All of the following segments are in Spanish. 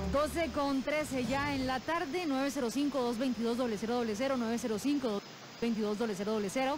12:13 ya en la tarde, 905-222-0000, 905-222-0000,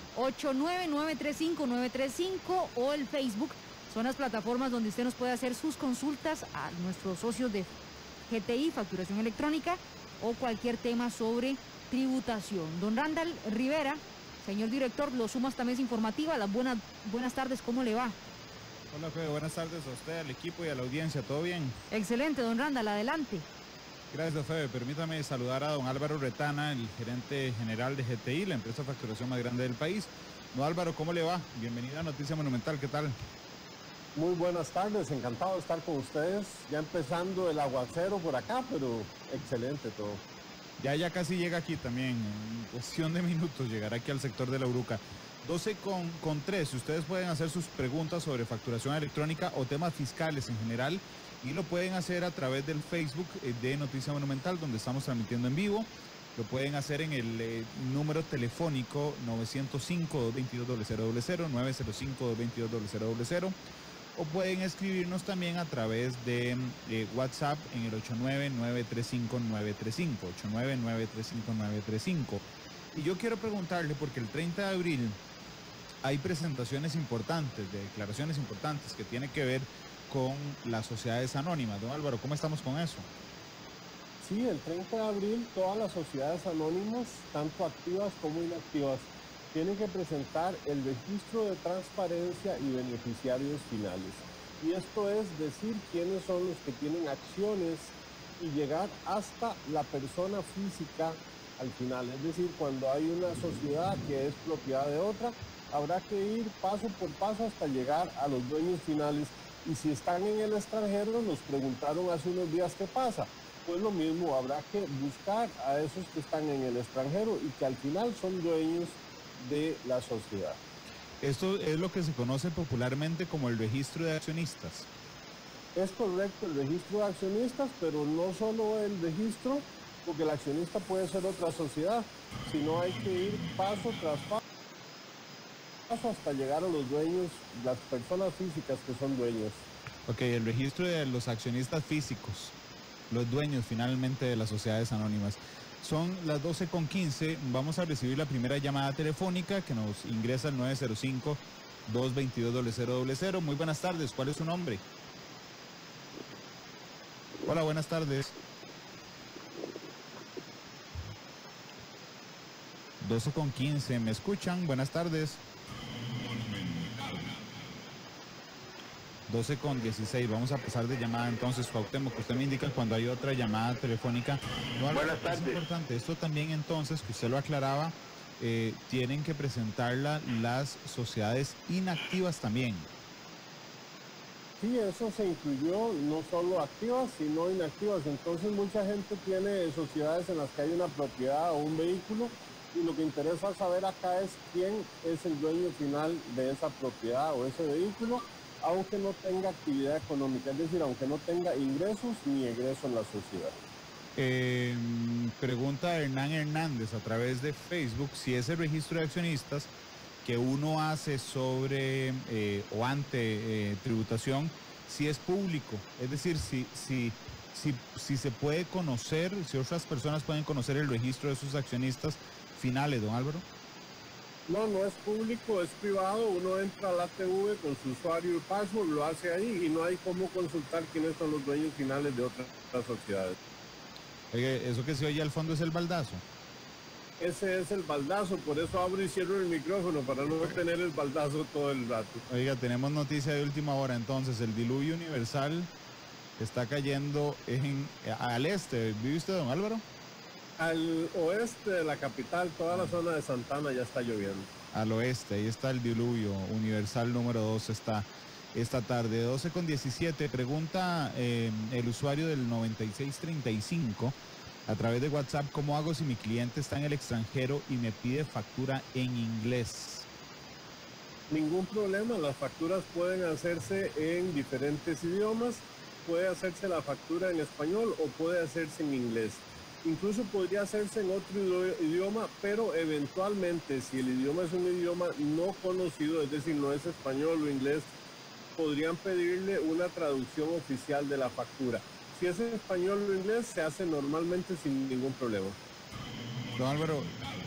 899-35935 o el Facebook. Son las plataformas donde usted nos puede hacer sus consultas a nuestros socios de GTI, facturación electrónica, o cualquier tema sobre tributación. Don Randall Rivera, señor director, lo suma esta mesa informativa. Las buenas tardes, ¿cómo le va? Hola, Fede, buenas tardes a usted, al equipo y a la audiencia, ¿todo bien? Excelente, don Randall, adelante. Gracias, Fede. Permítame saludar a don Álvaro Retana, el gerente general de GTI, la empresa de facturación más grande del país. Don Álvaro, ¿cómo le va? Bienvenido a Noticia Monumental, ¿qué tal? Muy buenas tardes, encantado de estar con ustedes. Ya empezando el aguacero por acá, pero excelente todo. Ya casi llega aquí también, en cuestión de minutos llegará aquí al sector de la Uruca. 12:03, ustedes pueden hacer sus preguntas sobre facturación electrónica o temas fiscales en general y lo pueden hacer a través del Facebook de Noticia Monumental, donde estamos transmitiendo en vivo. Lo pueden hacer en el número telefónico 905-222-0000, 905-222-0000, o pueden escribirnos también a través de WhatsApp en el 899-35935, 899-35935. Y yo quiero preguntarle, porque el 30 de abril hay presentaciones importantes, de declaraciones importantes que tienen que ver con las sociedades anónimas. Don Álvaro, ¿cómo estamos con eso? Sí, el 30 de abril todas las sociedades anónimas, tanto activas como inactivas, tienen que presentar el registro de transparencia y beneficiarios finales. Y esto es decir quiénes son los que tienen acciones y llegar hasta la persona física al final. Es decir, cuando hay una sociedad que es propiedad de otra, habrá que ir paso por paso hasta llegar a los dueños finales. Y si están en el extranjero, nos preguntaron hace unos días qué pasa. Pues lo mismo, habrá que buscar a esos que están en el extranjero y que al final son dueños de la sociedad. Esto es lo que se conoce popularmente como el registro de accionistas. Es correcto, el registro de accionistas, pero no solo el registro, porque el accionista puede ser otra sociedad, sino hay que ir paso tras paso hasta llegar a los dueños, las personas físicas que son dueños. Ok, el registro de los accionistas físicos, los dueños finalmente de las sociedades anónimas. Son las 12:15, vamos a recibir la primera llamada telefónica que nos ingresa al 905-222-0000. Muy buenas tardes, ¿cuál es su nombre? Hola, buenas tardes. 12:15, ¿me escuchan? Buenas tardes. 12:16, vamos a pasar de llamada entonces, Cuauhtémoc, que usted me indica cuando hay otra llamada telefónica. No, buenas tardes. Es importante, esto también entonces, que usted lo aclaraba, tienen que presentarla las sociedades inactivas también. Sí, eso se incluyó, no solo activas, sino inactivas. Entonces mucha gente tiene sociedades en las que hay una propiedad o un vehículo, y lo que interesa saber acá es quién es el dueño final de esa propiedad o ese vehículo, aunque no tenga actividad económica, es decir, aunque no tenga ingresos ni egreso en la sociedad. Pregunta Hernán Hernández a través de Facebook si ese registro de accionistas que uno hace sobre o ante tributación, si es público, es decir, si se puede conocer, si otras personas pueden conocer el registro de esos accionistas finales, don Álvaro. No es público, es privado. Uno entra a la ATV con su usuario y password, lo hace ahí y no hay cómo consultar quiénes son los dueños finales de otras sociedades. Oye, eso que se oye al fondo es el baldazo. Ese es el baldazo, por eso abro y cierro el micrófono, para no tener el baldazo todo el rato. Oiga, tenemos noticia de última hora entonces, el diluvio universal está cayendo al este. ¿Vive usted, don Álvaro? Al oeste de la capital, toda la zona de Santana ya está lloviendo. Al oeste, ahí está el diluvio universal número 2, está esta tarde. 12:17, pregunta el usuario del 9635 a través de WhatsApp: ¿cómo hago si mi cliente está en el extranjero y me pide factura en inglés? Ningún problema, las facturas pueden hacerse en diferentes idiomas. Puede hacerse la factura en español o puede hacerse en inglés. Incluso podría hacerse en otro idioma, pero eventualmente, si el idioma es un idioma no conocido, es decir, no es español o inglés, podrían pedirle una traducción oficial de la factura. Si es en español o inglés, se hace normalmente sin ningún problema. Don Álvaro,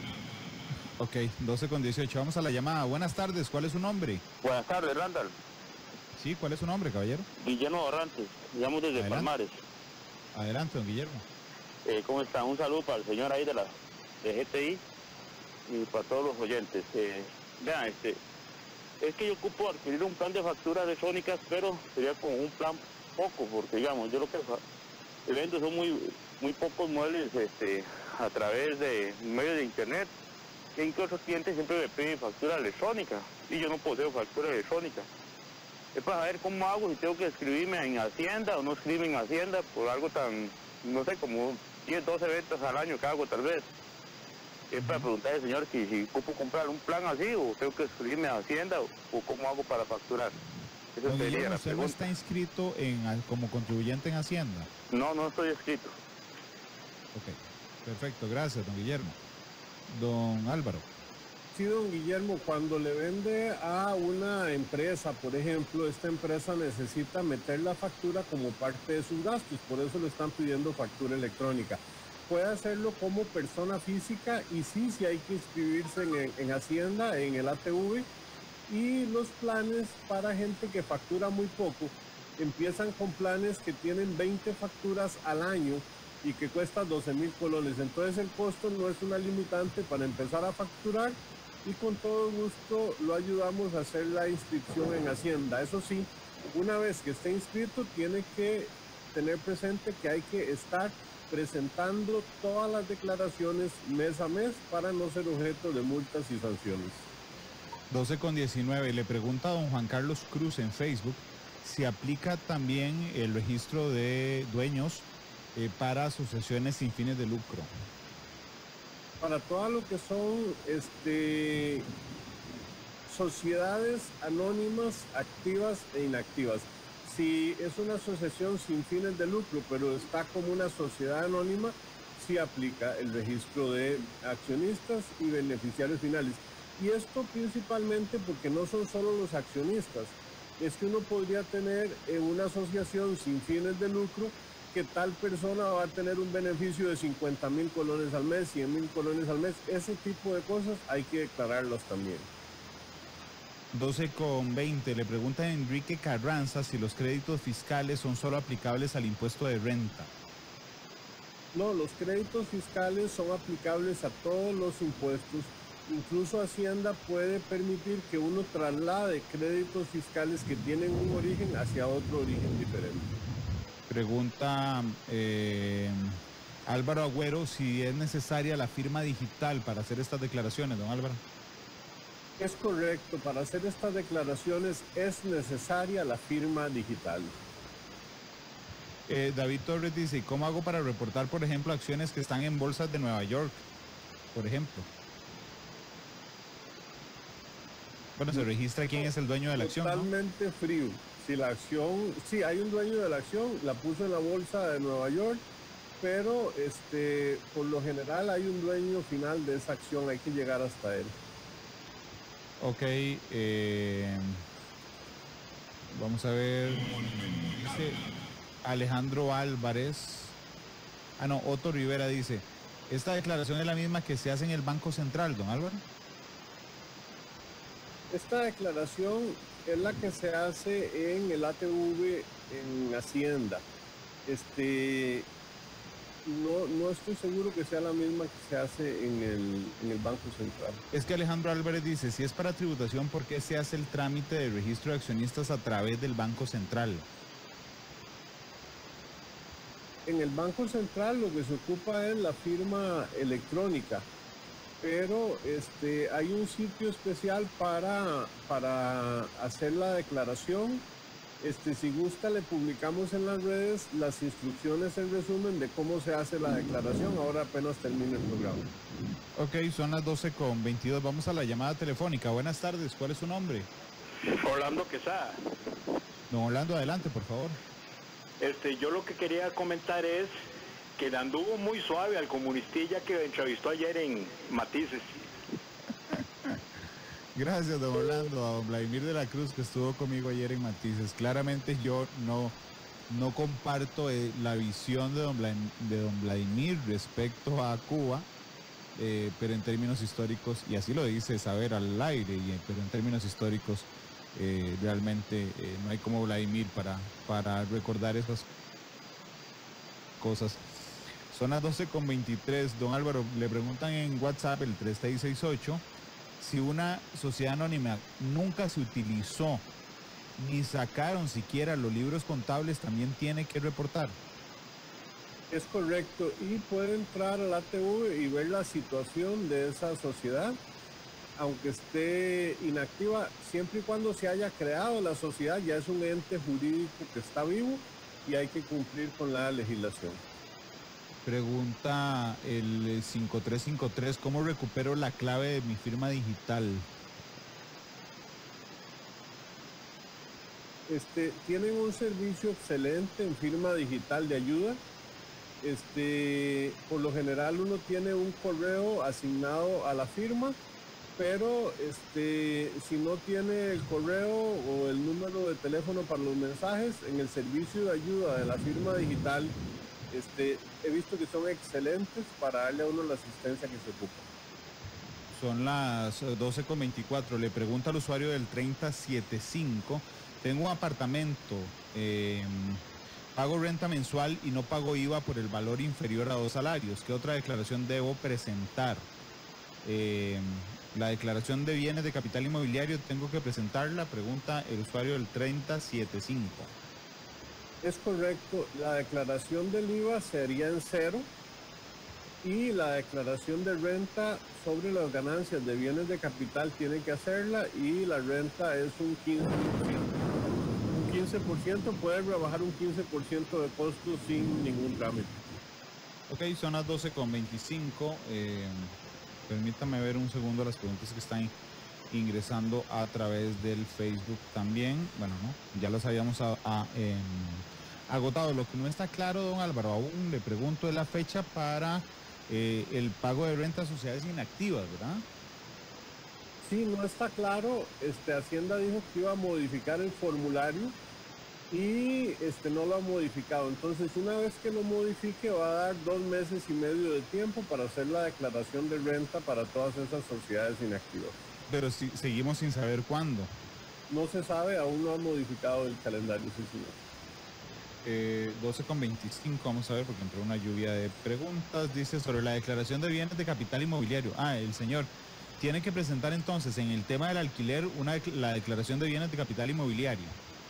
ok, 12:18, vamos a la llamada. Buenas tardes, ¿cuál es su nombre? Buenas tardes, Randall. Sí, ¿cuál es su nombre, caballero? Guillermo Barrantes, llamo desde Adelante. Palmares. Adelante, don Guillermo. ¿Cómo está? Un saludo para el señor ahí de GTI y para todos los oyentes. Vean, es que yo ocupo adquirir un plan de facturas electrónicas, pero sería como un plan poco, porque digamos, yo lo que vendo son muy pocos muebles a través de medios de internet, que incluso los clientes siempre me piden factura electrónica, y yo no poseo factura electrónica. Es para saber cómo hago, si tengo que escribirme en Hacienda o no escribirme en Hacienda por algo tan, no sé, como 10, 12 ventas al año que hago tal vez. Es para preguntar al señor si ocupo comprar un plan así o tengo que escribirme a Hacienda o cómo hago para facturar. Eso Don sería Guillermo, la ¿usted no pregunta. está inscrito como contribuyente en Hacienda? No estoy escrito. Ok, perfecto, gracias, don Guillermo. Don Álvaro. Sí, don Guillermo, cuando le vende a una empresa, por ejemplo, esta empresa necesita meter la factura como parte de sus gastos, por eso le están pidiendo factura electrónica. Puede hacerlo como persona física y sí hay que inscribirse en Hacienda, en el ATV, y los planes para gente que factura muy poco empiezan con planes que tienen 20 facturas al año y que cuesta 12,000 colones. Entonces el costo no es una limitante para empezar a facturar y con todo gusto lo ayudamos a hacer la inscripción en Hacienda. Eso sí, una vez que esté inscrito tiene que tener presente que hay que estar presentando todas las declaraciones mes a mes para no ser objeto de multas y sanciones. 12:19, le pregunta a don Juan Carlos Cruz en Facebook si aplica también el registro de dueños para asociaciones sin fines de lucro. Para todo lo que son sociedades anónimas activas e inactivas. Si es una asociación sin fines de lucro, pero está como una sociedad anónima, sí aplica el registro de accionistas y beneficiarios finales. Y esto principalmente porque no son solo los accionistas, es que uno podría tener una asociación sin fines de lucro que tal persona va a tener un beneficio de 50,000 colones al mes, 100,000 colones al mes. Ese tipo de cosas hay que declararlas también. 12:20, le pregunta a Enrique Carranza si los créditos fiscales son solo aplicables al impuesto de renta. No, los créditos fiscales son aplicables a todos los impuestos. Incluso Hacienda puede permitir que uno traslade créditos fiscales que tienen un origen hacia otro origen diferente. Pregunta Álvaro Agüero si es necesaria la firma digital para hacer estas declaraciones, don Álvaro. Es correcto, para hacer estas declaraciones es necesaria la firma digital. David Torres dice, ¿cómo hago para reportar, por ejemplo, acciones que están en bolsas de Nueva York, por ejemplo? Bueno, se registra quién es el dueño de la acción, ¿no? Totalmente frío. Si la acción, sí, hay un dueño de la acción, la puso en la bolsa de Nueva York, pero por lo general hay un dueño final de esa acción, hay que llegar hasta él. Ok, vamos a ver, dice Alejandro Álvarez, Otto Rivera dice, ¿esta declaración es la misma que se hace en el Banco Central, don Álvaro? Esta declaración es la que se hace en el ATV en Hacienda. No estoy seguro que sea la misma que se hace en el Banco Central. Es que Alejandro Álvarez dice, si es para tributación, ¿por qué se hace el trámite de registro de accionistas a través del Banco Central? En el Banco Central lo que se ocupa es la firma electrónica, pero hay un sitio especial para hacer la declaración. Si gusta, le publicamos en las redes las instrucciones en resumen de cómo se hace la declaración. Ahora apenas termina el programa. Ok, son las 12:22. Vamos a la llamada telefónica. Buenas tardes. ¿Cuál es su nombre? Orlando Quesada. Don Orlando, adelante, por favor. Yo lo que quería comentar es que le anduvo muy suave al comunistilla que entrevistó ayer en Matices. Gracias, don Orlando, a don Vladimir de la Cruz, que estuvo conmigo ayer en Matices. Claramente yo no no comparto la visión de don Vladimir respecto a Cuba, pero en términos históricos, y así lo dice Saber al aire, pero en términos históricos realmente no hay como Vladimir para recordar esas cosas. Son las 12:23. Don Álvaro, le preguntan en WhatsApp el 3668 si una sociedad anónima nunca se utilizó ni sacaron siquiera los libros contables, también tiene que reportar. Es correcto, y puede entrar al ATV y ver la situación de esa sociedad, aunque esté inactiva, siempre y cuando se haya creado la sociedad, ya es un ente jurídico que está vivo y hay que cumplir con la legislación. Pregunta el 5353, ¿cómo recupero la clave de mi firma digital? Tienen un servicio excelente en firma digital de ayuda. Por lo general uno tiene un correo asignado a la firma, pero si no tiene el correo o el número de teléfono para los mensajes, en el servicio de ayuda de la firma digital, he visto que son excelentes para darle a uno la asistencia que se ocupa. Son las 12:24. Le pregunta al usuario del 3075, tengo un apartamento, pago renta mensual y no pago IVA por el valor inferior a 2 salarios. ¿Qué otra declaración debo presentar? La declaración de bienes de capital inmobiliario, ¿tengo que presentarla? Pregunta el usuario del 3075. Es correcto, la declaración del IVA sería en 0 y la declaración de renta sobre las ganancias de bienes de capital tiene que hacerla, y la renta es un 15%. Un 15% puede rebajar un 15% de costos sin ningún trámite. Ok, son las 12:25. Permítame ver un segundo las preguntas que están ingresando a través del Facebook también. Bueno, no, ya las habíamos agotado. Lo que no está claro, don Álvaro, aún le pregunto, es la fecha para el pago de renta a sociedades inactivas, ¿verdad? Sí, no está claro. Hacienda dijo que iba a modificar el formulario y no lo ha modificado. Entonces, una vez que lo modifique, va a dar 2 meses y medio de tiempo para hacer la declaración de renta para todas esas sociedades inactivas. Pero si, seguimos sin saber cuándo. No se sabe, aún no ha modificado el calendario, sí, señor. 12:25, vamos a ver, porque entró una lluvia de preguntas. Dice sobre la declaración de bienes de capital inmobiliario. El señor tiene que presentar entonces en el tema del alquiler la declaración de bienes de capital inmobiliario.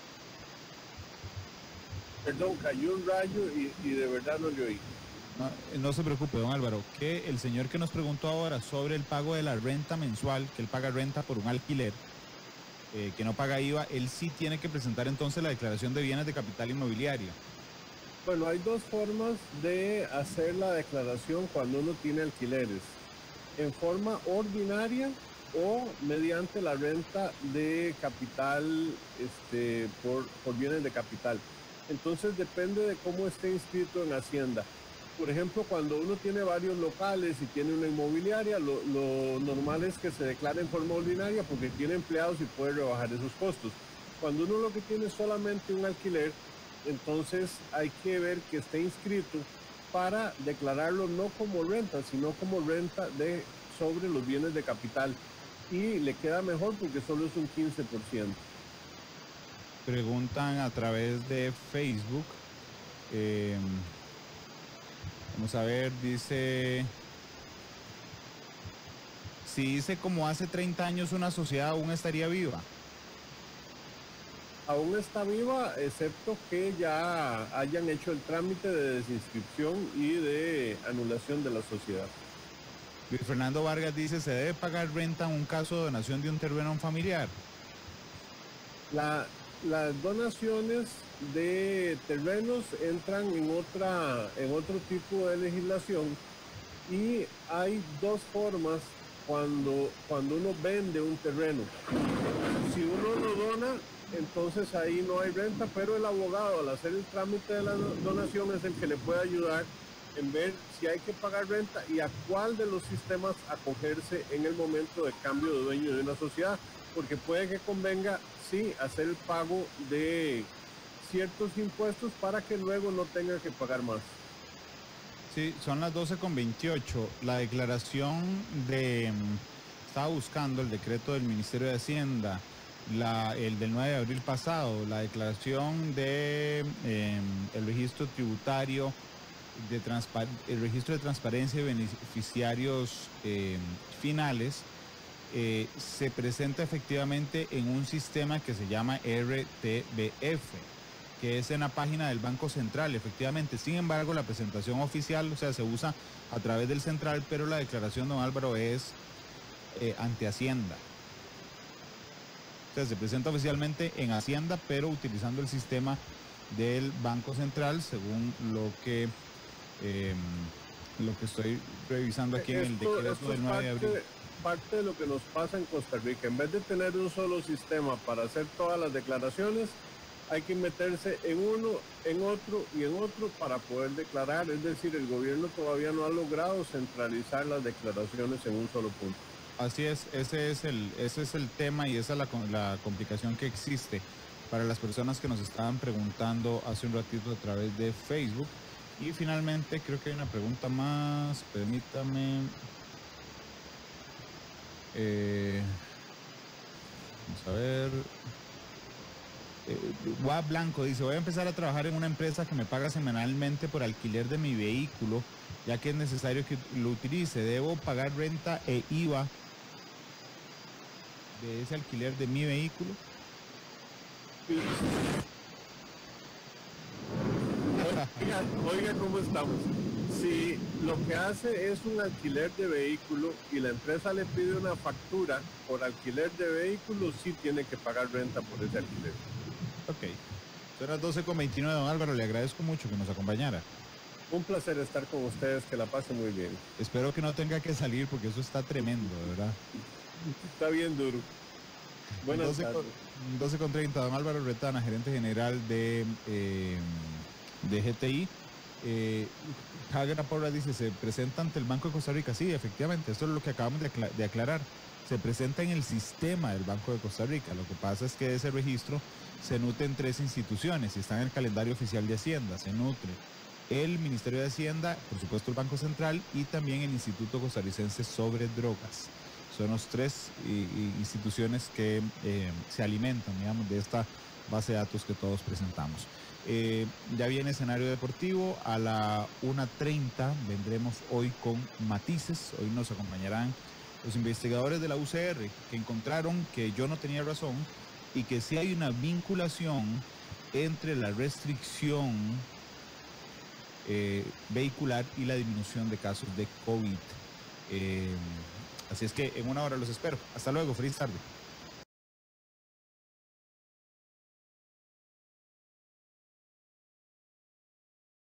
Perdón, cayó un rayo y de verdad no le oí. No se preocupe, don Álvaro, que el señor que nos preguntó ahora sobre el pago de la renta mensual, que él paga renta por un alquiler, que no paga IVA, él sí tiene que presentar entonces la declaración de bienes de capital inmobiliario. Bueno, hay 2 formas de hacer la declaración cuando uno tiene alquileres: en forma ordinaria o mediante la renta de capital por bienes de capital. Entonces depende de cómo esté inscrito en Hacienda. Por ejemplo, cuando uno tiene varios locales y tiene una inmobiliaria, lo normal es que se declare en forma ordinaria porque tiene empleados y puede rebajar esos costos. Cuando uno lo que tiene es solamente un alquiler, entonces hay que ver que esté inscrito para declararlo no como renta, sino como renta sobre los bienes de capital. Y le queda mejor porque solo es un 15%. Preguntan a través de Facebook. Vamos a ver, dice, si dice como hace 30 años una sociedad, ¿aún estaría viva? Aún está viva, excepto que ya hayan hecho el trámite de desinscripción y de anulación de la sociedad. Luis Fernando Vargas dice, ¿se debe pagar renta en un caso de donación de un terreno a un familiar? Las donaciones de terrenos entran en otro tipo de legislación, y hay 2 formas cuando uno vende un terreno. Si uno lo dona, entonces ahí no hay renta, pero el abogado, al hacer el trámite de la donación, es el que le puede ayudar en ver si hay que pagar renta y a cuál de los sistemas acogerse en el momento de cambio de dueño de una sociedad, porque puede que convenga sí hacer el pago de ciertos impuestos para que luego no tenga que pagar más. Sí, son las 12:28. La declaración de... Estaba buscando el decreto del Ministerio de Hacienda, el del 9 de abril pasado, la declaración de el registro tributario, el registro de transparencia y beneficiarios finales, se presenta efectivamente en un sistema que se llama RTBF, que es en la página del Banco Central, efectivamente. Sin embargo, la presentación oficial, o sea, se usa a través del Central, pero la declaración, don Álvaro, es ante Hacienda. O sea, se presenta oficialmente en Hacienda, pero utilizando el sistema del Banco Central, según lo que estoy revisando aquí en el decreto del 9 de abril. Parte de lo que nos pasa en Costa Rica. En vez de tener un solo sistema para hacer todas las declaraciones, hay que meterse en uno, en otro y en otro para poder declarar. Es decir, el gobierno todavía no ha logrado centralizar las declaraciones en un solo punto. Así es, ese es el tema y esa es la complicación que existe para las personas que nos estaban preguntando hace un ratito a través de Facebook. Y finalmente creo que hay una pregunta más, permítame. Vamos a ver. Guap Blanco dice: voy a empezar a trabajar en una empresa que me paga semanalmente por alquiler de mi vehículo, ya que es necesario que lo utilice. Debo pagar renta e IVA de ese alquiler de mi vehículo. Oiga cómo estamos. Si lo que hace es un alquiler de vehículo y la empresa le pide una factura por alquiler de vehículo, sí tiene que pagar renta por ese alquiler. Ok. Son las 12:29, don Álvaro. Le agradezco mucho que nos acompañara. Un placer estar con ustedes, que la pasen muy bien. Espero que no tenga que salir porque eso está tremendo, de verdad. Está bien duro. Buenas 12:30, don Álvaro Retana, gerente general de GTI. Hager Porra dice: se presenta ante el Banco de Costa Rica. Sí, efectivamente, esto es lo que acabamos de aclarar. Se presenta en el sistema del Banco de Costa Rica. Lo que pasa es que ese registro se nutre en 3 instituciones y está en el calendario oficial de Hacienda. Se nutre el Ministerio de Hacienda, por supuesto el Banco Central y también el Instituto Costarricense sobre Drogas. Son los 3 instituciones que se alimentan, digamos, de esta base de datos que todos presentamos. Ya viene escenario deportivo, a la 1:30 vendremos hoy con matices. Hoy nos acompañarán los investigadores de la UCR que encontraron que yo no tenía razón y que sí hay una vinculación entre la restricción vehicular y la disminución de casos de COVID. Así es que en una hora los espero. Hasta luego, feliz tarde.